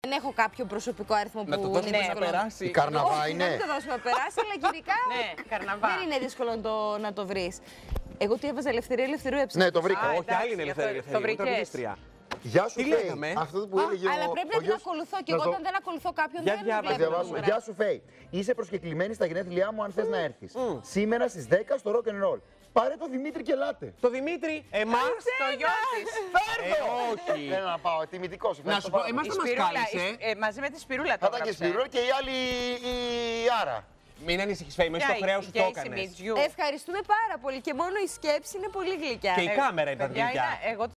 Δεν έχω κάποιο προσωπικό αριθμό που Να το δώσουμε είναι να δύσκολο. περάσει. Η Καρναβά Όχι, είναι. δεν το δώσουμε να περάσει, αλλά γενικά Ναι, Καρναβά. δεν είναι δύσκολο να το βρει. Εγώ τι έβαζα Ελευθερία Ελευθερού έψαχνα. Ναι, το βρήκα. Α, Όχι, εντάξει, άλλη είναι η Ελευθερία. το Ελευθερία, είναι βρήκες. τραγουδίστρια. Γεια σου, Τι Φέη. λέγαμε? Αυτό που έλεγε Αλλά ο πρέπει ο να την γιος- ακολουθώ και να εγώ στο- όταν δεν ακολουθώ κάποιον Για δεν διάβασε. βλέπω. διαβάσουμε. να Γεια σου, Φέη. Είσαι προσκεκλημένη στα γενέθλιά μου αν θες να έρθεις. Σήμερα στις 10 στο Rock and Roll. Πάρε το Δημήτρη και ελάτε. Το Δημήτρη, εμάς. Το γιο της. Όχι. Θέλω να πάω, τιμητικός. Να σου πω, εμάς Η δεν μας Σπυρούλα, κάλεσε. μαζί με τη Σπυρούλα το Θα ήταν και έγραψε. Σπυρό και η άλλη η Άρα. Μην ανησυχείς, Φέη, μέσα στο χρέος σου το έκανες. Ευχαριστούμε πάρα πολύ και μόνο η σκέψη είναι πολύ γλυκιά. Ε, Ε, Και η κάμερα ήταν Παιδιά, γλυκιά. εγώ